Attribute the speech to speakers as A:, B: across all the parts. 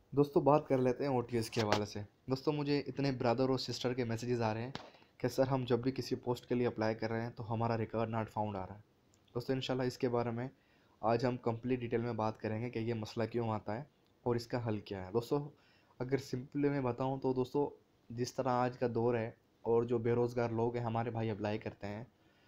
A: दोस्तों बात कर लेते हैं ओटीएस के हवाले से। दोस्तों मुझे इतने ब्रदर और सिस्टर के मैसेजेस आ रहे हैं कि सर हम जब भी किसी पोस्ट के लिए अप्लाई कर रहे हैं तो हमारा रिकॉर्ड नॉट फाउंड आ रहा है। दोस्तों इंशाल्लाह इसके बारे में आज हम कंप्लीट डिटेल में बात करेंगे कि ये मसला क्यों आता है और इसका हल क्या है। दोस्तों अगर सिंपली मैं बताऊँ तो दोस्तों जिस तरह आज का दौर है और जो बेरोज़गार लोग हैं हमारे भाई अप्लाई करते हैं,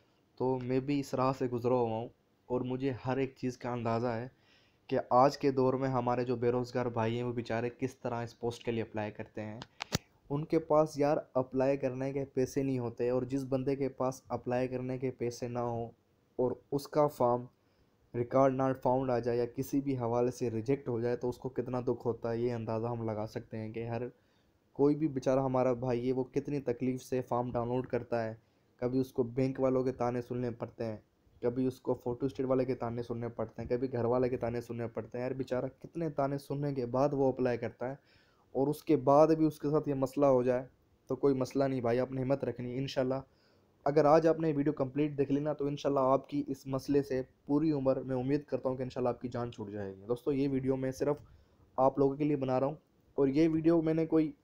A: तो मैं भी इस राह से गुज़रा हुआ हूँ और मुझे हर एक चीज़ का अंदाज़ा है कि आज के दौर में हमारे जो बेरोज़गार भाई हैं वो बेचारे किस तरह इस पोस्ट के लिए अप्लाई करते हैं। उनके पास यार अप्लाई करने के पैसे नहीं होते और जिस बंदे के पास अप्लाई करने के पैसे ना हो और उसका फॉर्म रिकॉर्ड नॉट फाउंड आ जाए या किसी भी हवाले से रिजेक्ट हो जाए तो उसको कितना दुख होता है, ये अंदाज़ा हम लगा सकते हैं कि हर कोई भी बेचारा हमारा भाई है वो कितनी तकलीफ़ से फॉर्म डाउनलोड करता है। कभी उसको बैंक वालों के ताने सुनने पड़ते हैं, कभी उसको फ़ोटो स्टेट वाले के ताने सुनने पड़ते हैं, कभी घर वाले के ताने सुनने पड़ते हैं। यार बेचारा कितने ताने सुनने के बाद वो अप्लाई करता है और उसके बाद भी उसके साथ ये मसला हो जाए तो कोई मसला नहीं भाई, आपने हिम्मत रखनी है। इंशाल्लाह अगर आज आपने ये वीडियो कंप्लीट देख ली ना तो इंशाल्लाह आपकी इस मसले से पूरी उम्र मैं उम्मीद करता हूँ कि इंशाल्लाह आपकी जान छूट जाएगी। दोस्तों ये वीडियो मैं सिर्फ आप लोगों के लिए बना रहा हूँ और ये वीडियो मैंने कोई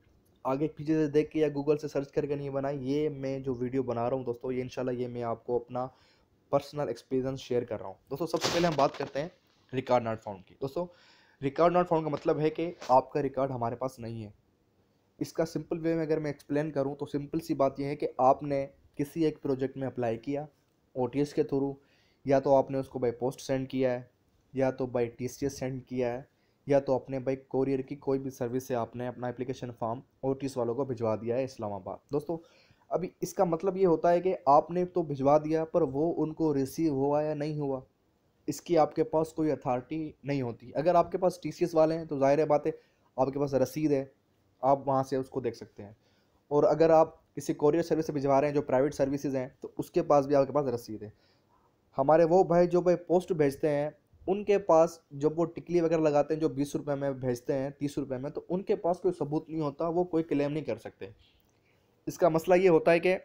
A: आगे पीछे से देख के या गूगल से सर्च करके नहीं बनाई। ये मैं जो वीडियो बना रहा हूँ दोस्तों ये इंशाल्लाह ये मैं आपको अपना पर्सनल एक्सपीरियंस शेयर कर रहा हूँ। दोस्तों सबसे पहले हम बात करते हैं रिकॉर्ड नॉट फाउंड की। दोस्तों रिकॉर्ड नॉट फाउंड का मतलब है कि आपका रिकॉर्ड हमारे पास नहीं है। इसका सिंपल वे में अगर मैं एक्सप्लेन करूँ तो सिंपल सी बात यह है कि आपने किसी एक प्रोजेक्ट में अप्लाई किया ओटीएस के थ्रू, या तो आपने उसको बाई पोस्ट सेंड किया है, या तो बाई टीसीएस सेंड किया है, या तो अपने बाई कोरियर की कोई भी सर्विस से आपने अपना एप्लीकेशन फॉर्म ओटीएस वालों को भिजवा दिया है इस्लामाबाद। दोस्तों अभी इसका मतलब ये होता है कि आपने तो भिजवा दिया पर वो उनको रिसीव हुआ या नहीं हुआ इसकी आपके पास कोई अथॉरिटी नहीं होती। अगर आपके पास टीसीएस वाले हैं तो जाहिर है बात है आपके पास रसीद है, आप वहाँ से उसको देख सकते हैं। और अगर आप किसी कोरियर सर्विस से भिजवा रहे हैं जो प्राइवेट सर्विसेज हैं तो उसके पास भी आपके पास रसीद है। हमारे वो भाई जो भाई पोस्ट भेजते हैं उनके पास जब वो टिकली वगैरह लगाते हैं जो 20 रुपये में भेजते हैं 30 रुपये में, तो उनके पास कोई सबूत नहीं होता, वो कोई क्लेम नहीं कर सकते। इसका मसला ये होता है कि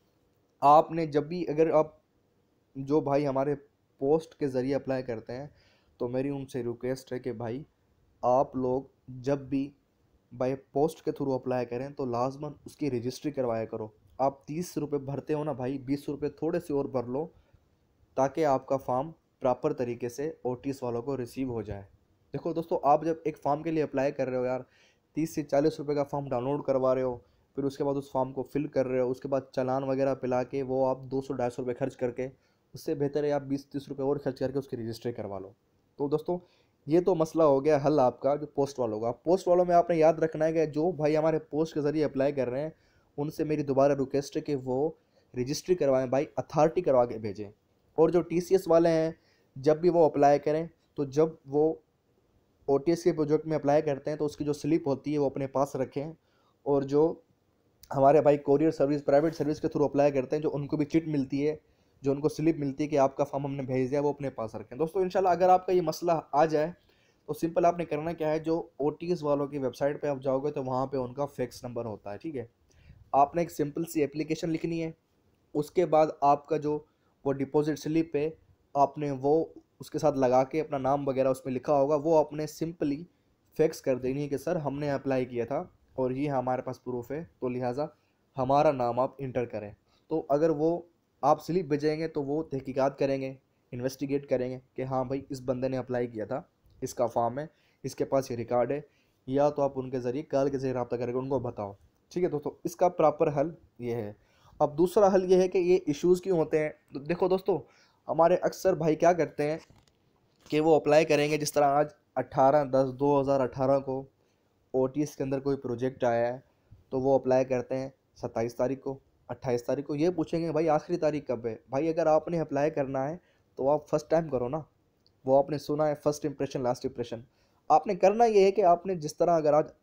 A: आपने जब भी अगर आप जो भाई हमारे पोस्ट के ज़रिए अप्लाई करते हैं तो मेरी उनसे रिक्वेस्ट है कि भाई आप लोग जब भी बाय पोस्ट के थ्रू अप्लाई करें तो लाजमन उसकी रजिस्ट्री करवाया करो। आप 30 रुपये भरते हो ना भाई, 20 रुपये थोड़े से और भर लो ताकि आपका फॉर्म प्रॉपर तरीके से ओटीएस वालों को रिसीव हो जाए। देखो दोस्तों आप जब एक फॉर्म के लिए अप्लाई कर रहे हो यार 30 से 40 रुपये का फॉर्म डाउनलोड करवा रहे हो, फिर उसके बाद उस फॉर्म को फिल कर रहे हो, उसके बाद चालान वगैरह पिला के वो आप 200-250 रुपये खर्च करके, उससे बेहतर है आप 20-30 रुपये और खर्च करके उसकी रजिस्ट्री करवा लो। तो दोस्तों ये तो मसला हो गया हल आपका जो पोस्ट वालों का। पोस्ट वालों में आपने याद रखना है कि जो भाई हमारे पोस्ट के ज़रिए अप्लाई कर रहे हैं उनसे मेरी दोबारा रिक्वेस्ट है कि वो रजिस्ट्री करवाएं भाई, अथॉरिटी करवा के भेजें। और जो टीसीएस वाले हैं जब भी वो अप्लाई करें तो जब वो ओटीएस के प्रोजेक्ट में अप्लाई करते हैं तो उसकी जो स्लिप होती है वो अपने पास रखें। और जो हमारे भाई कोरियर सर्विस प्राइवेट सर्विस के थ्रू अप्लाई करते हैं जो उनको भी चिट मिलती है, जो उनको स्लिप मिलती है कि आपका फॉर्म हमने भेज दिया, वो अपने पास रखें। दोस्तों इंशाल्लाह अगर आपका ये मसला आ जाए तो सिंपल आपने करना क्या है, जो ओटीएस वालों की वेबसाइट पे आप जाओगे तो वहाँ पे उनका फैक्स नंबर होता है, ठीक है। आपने एक सिंपल सी एप्लीकेशन लिखनी है, उसके बाद आपका जो वो डिपॉजिट स्लिप है आपने वो उसके साथ लगा के अपना नाम वगैरह उसमें लिखा होगा, वो आपने सिंपली फैक्स कर देनी है कि सर हमने अप्लाई किया था और ये हमारे पास प्रूफ है, तो लिहाजा हमारा नाम आप इंटर करें। तो अगर वो आप स्लिप भेजेंगे तो वो तहकीकात करेंगे, इन्वेस्टिगेट करेंगे कि हाँ भाई इस बंदे ने अप्लाई किया था, इसका फॉर्म है, इसके पास ये रिकॉर्ड है, या तो आप उनके ज़रिए कॉल के ज़रिए रब्ता करेंगे, उनको बताओ। ठीक है दोस्तों, इसका प्रॉपर हल ये है। अब दूसरा हल ये है कि ये इश्यूज़ क्यों होते हैं। तो देखो दोस्तों हमारे अक्सर भाई क्या करते हैं कि वो अप्लाई करेंगे, जिस तरह आज 18/10/2018 को ओटीएस के अंदर कोई प्रोजेक्ट आया है तो वो अप्लाई करते हैं 27 तारीख को, 28 तारीख को। ये पूछेंगे भाई आखिरी तारीख कब है। भाई अगर आपने अप्लाई करना है तो आप फर्स्ट टाइम करो ना। वो आपने सुना है फर्स्ट इंप्रेशन लास्ट इंप्रेशन। आपने करना ये है कि आपने जिस तरह अगर आज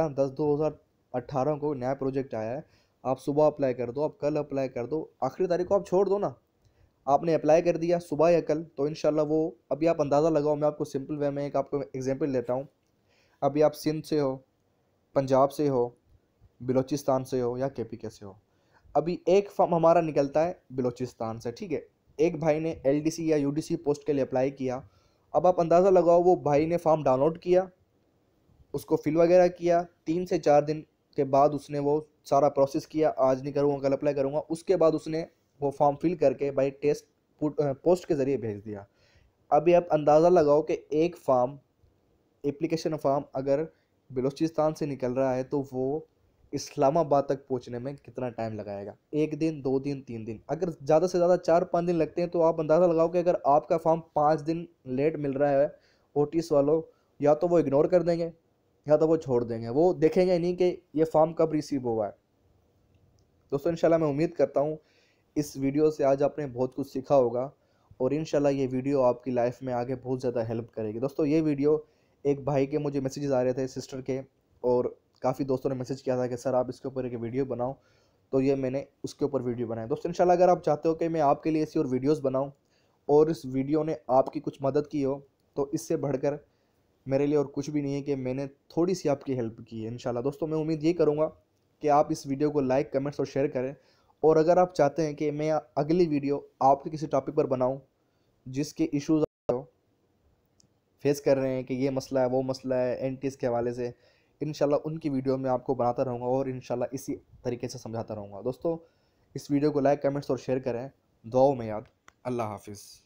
A: 18/10/2018 को नया प्रोजेक्ट आया है, आप सुबह अप्लाई कर दो, आप कल अप्लाई कर दो, आखिरी तारीख को आप छोड़ दो ना। आपने अप्लाई कर दिया सुबह या कल तो इंशाल्लाह वो, अभी आप अंदाज़ा लगाओ, मैं आपको सिंपल वे में एक आपको एग्जांपल लेता हूँ। अभी आप सिंध से हो, पंजाब से हो, बलूचिस्तान से हो या केपीके से हो। अभी एक फॉर्म हमारा निकलता है बलूचिस्तान से, ठीक है। एक भाई ने एलडीसी या यूडीसी पोस्ट के लिए अप्लाई किया। अब आप अंदाज़ा लगाओ वो भाई ने फॉर्म डाउनलोड किया उसको फिल वगैरह किया, 3 से 4 दिन के बाद उसने वो सारा प्रोसेस किया, आज नहीं करूँगा कल अप्लाई करूँगा, उसके बाद उसने वो फॉर्म फिल करके बाई टेस्ट पोस्ट के ज़रिए भेज दिया। अभी आप अंदाज़ा लगाओ कि एक फॉर्म, एप्लीकेशन फॉर्म अगर बलूचिस्तान से निकल रहा है तो वो इस्लामाबाद तक पहुंचने में कितना टाइम लगाएगा? 1 दिन, 2 दिन, 3 दिन, अगर ज़्यादा से ज़्यादा 4-5 दिन लगते हैं तो आप अंदाज़ा लगाओ कि अगर आपका फॉर्म 5 दिन लेट मिल रहा है ओटीएस वालों, या तो वो इग्नोर कर देंगे या तो वो छोड़ देंगे, वो देखेंगे नहीं कि ये फॉर्म कब रिसीव हुआ है। दोस्तों इंशाल्लाह मैं उम्मीद करता हूँ इस वीडियो से आज आपने बहुत कुछ सीखा होगा और इंशाल्लाह ये वीडियो आपकी लाइफ में आगे बहुत ज़्यादा हेल्प करेगी। दोस्तों ये वीडियो एक भाई के मुझे मैसेजेस आ रहे थे सिस्टर के, और काफ़ी दोस्तों ने मैसेज किया था कि सर आप इसके ऊपर एक वीडियो बनाओ, तो ये मैंने उसके ऊपर वीडियो बनाया। दोस्तों इंशाल्लाह अगर आप चाहते हो कि मैं आपके लिए ऐसी और वीडियोज़ बनाऊँ और इस वीडियो ने आपकी कुछ मदद की हो, तो इससे बढ़कर मेरे लिए और कुछ भी नहीं है कि मैंने थोड़ी सी आपकी हेल्प की है। इंशाल्लाह दोस्तों मैं उम्मीद ये करूँगा कि आप इस वीडियो को लाइक, कमेंट्स और शेयर करें, और अगर आप चाहते हैं कि मैं अगली वीडियो आपके किसी टॉपिक पर बनाऊं जिसके इश्यूज फेस कर रहे हैं कि ये मसला है वो मसला है एनटीएस के हवाले से, इंशाल्लाह उनकी वीडियो में आपको बनाता रहूँगा और इंशाल्लाह इसी तरीके से समझाता रहूँगा। दोस्तों इस वीडियो को लाइक, कमेंट्स और शेयर करें, दुआओं में याद। अल्लाह हाफिज़।